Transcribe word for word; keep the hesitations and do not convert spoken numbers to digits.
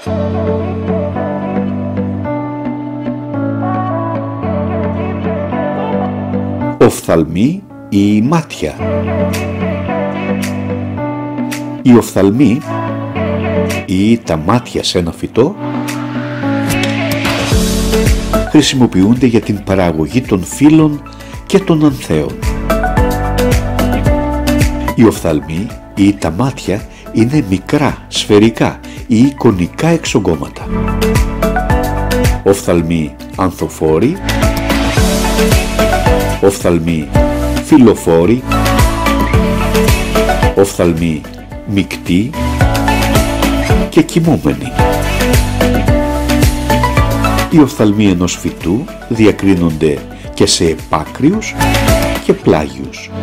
Οφθαλμοί ή μάτια. Οι οφθαλμοί ή τα μάτια σε ένα φυτό χρησιμοποιούνται για την παραγωγή των φύλων και των ανθέων. Οι οφθαλμοί ή τα μάτια είναι μικρά, σφαιρικά ή κονικά εξογκώματα. Οφθαλμοί ανθοφόροι, οφθαλμοί φυλλοφόροι, οφθαλμοί μεικτοί και κοιμούμενοι. Οι οφθαλμοί ενός φυτού διακρίνονται και σε επάκριους και πλάγιους.